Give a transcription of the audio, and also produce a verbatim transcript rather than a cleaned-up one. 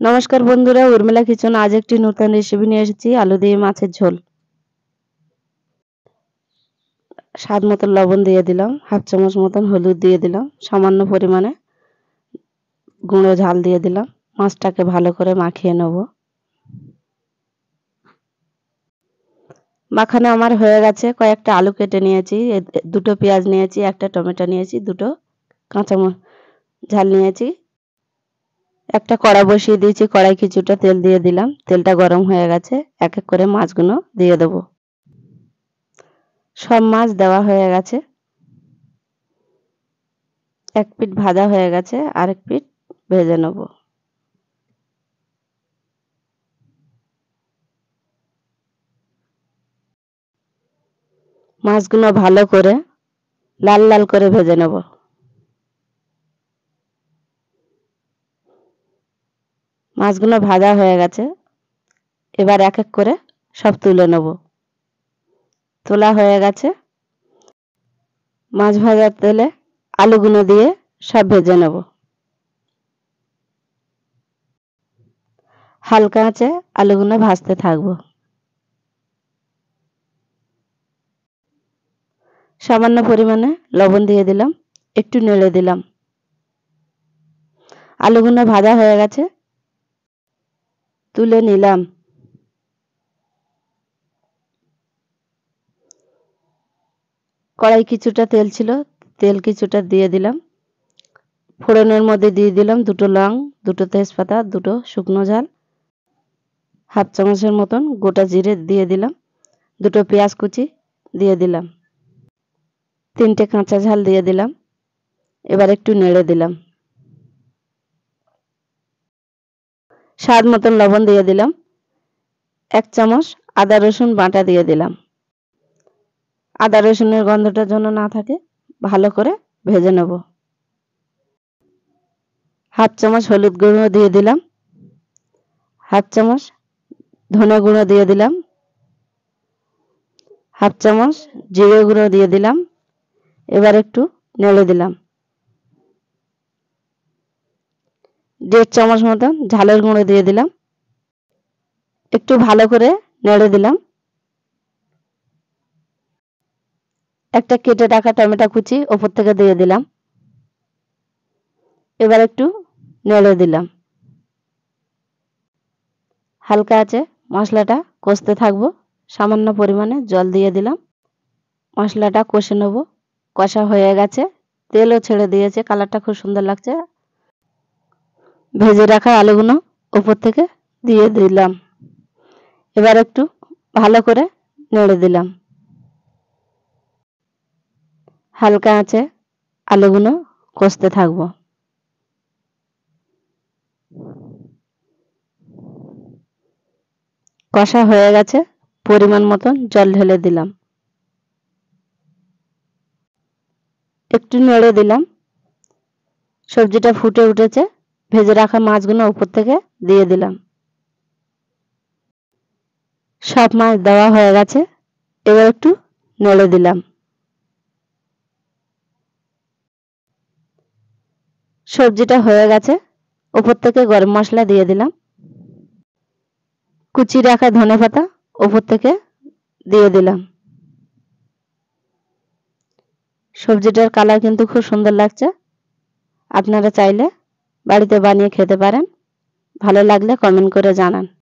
নমস্কার বন্ধুরা, উর্মিলা কিচেন আজ একটি নতুন রেসিপি নিয়ে এসেছি। আলু দিয়ে মাছের ঝোল। স্বাদ মতো লবণ দিয়ে দিলাম, হাফ চামচ মতন হলুদ দিয়ে দিলাম, সামান্য পরিমাণে গুঁড়ো ঝাল দিয়ে দিলাম। মাছটাকে ভালো করে মাখিয়ে নেব। মাখানো আমার হয়ে গেছে। কয়েকটা আলু কেটে নিয়েছি, দুটো পেঁয়াজ নিয়েছি, একটা টমেটো নিয়েছি, দুটো কাঁচা ঝাল নিয়েছি। একটা কড়া বসিয়ে দিয়েছি, কড়াই কিছুটা তেল দিয়ে দিলাম। তেলটা গরম হয়ে গেছে, এক এক করে মাছগুলো দিয়ে দেবো। সব মাছ দেওয়া হয়ে গেছে। এক পিঠ ভাজা হয়ে গেছে, আরেক পিঠ ভেজে নেব। মাছগুলো ভালো করে লাল লাল করে ভেজে নেব। মাছগুলো ভাজা হয়ে গেছে, এবার এক এক করে সব তুলে নেব। তোলা হয়ে গেছে। মাছ ভাজার তেলে আলুগুলো দিয়ে সব ভেজে নেব। হালকা আঁচে আলুগুলো ভাজতে থাকবো। সামান্য পরিমাণে লবণ দিয়ে দিলাম, একটু নেড়ে দিলাম। আলুগুলো ভাজা হয়ে গেছে, তুলে নিলাম। কড়াই কিছুটা তেল ছিল, তেল কিছুটা দিয়ে দিলাম। ফোড়নের মধ্যে দিয়ে দিলাম দুটো লং, দুটো তেজপাতা, দুটো শুকনো ঝাল, হাফ চামচের মতন গোটা জিরে দিয়ে দিলাম, দুটো পেঁয়াজ কুচি দিয়ে দিলাম, তিনটে কাঁচা ঝাল দিয়ে দিলাম। এবার একটু নেড়ে দিলাম। স্বাদ মতন লবণ দিয়ে দিলাম। এক চামচ আদা রসুন বাটা দিয়ে দিলাম। আদা রসুনের গন্ধটা যেন না থাকে, ভালো করে ভেজে নেব। হাফ চামচ হলুদ গুঁড়ো দিয়ে দিলাম, হাফ চামচ ধনে গুঁড়ো দিয়ে দিলাম, হাফ চামচ জিরে গুঁড়ো দিয়ে দিলাম। এবার একটু নেড়ে দিলাম। দেড় চামচ মতন ঝালের গুঁড়ো দিয়ে দিলাম, একটু ভালো করে নেড়ে দিলাম। একটা কেটে রাখা টমেটো কুচি ওপর থেকে দিয়ে দিলাম। এবার একটু নেড়ে দিলাম। হালকা আছে মশলাটা কষতে থাকবো। সামান্য পরিমাণে জল দিয়ে দিলাম। মশলাটা কষে নেব। কষা হয়ে গেছে, তেলও ছেড়ে দিয়েছে, কালারটা খুব সুন্দর লাগছে। ভেজে রাখা আলুগুলো উপর থেকে দিয়ে দিলাম। এবার একটু ভালো করে নেড়ে দিলাম। হালকা আঁচে আলুগুলো কষতে থাকবো। কষা হয়ে গেছে, পরিমাণ মতন জল ঢেলে দিলাম। একটু নেড়ে দিলাম। সবজিটা ফুটে উঠেছে, ভেজে রাখা মাছগুলো উপর থেকে দিয়ে দিলাম। সব মাছ দেওয়া হয়ে গেছে, এবার একটু নেড়ে দিলাম। সবজিটা হয়ে গেছে, উপর থেকে গরম মশলা দিয়ে দিলাম। কুচি রাখা ধনেপাতা উপর থেকে দিয়ে দিলাম। সবজিটার কালার কিন্তু খুব সুন্দর লাগছে। আপনারা চাইলে বাড়িতে বানিয়ে খেতে পারেন। ভালো লাগলে কমেন্ট করে জানান।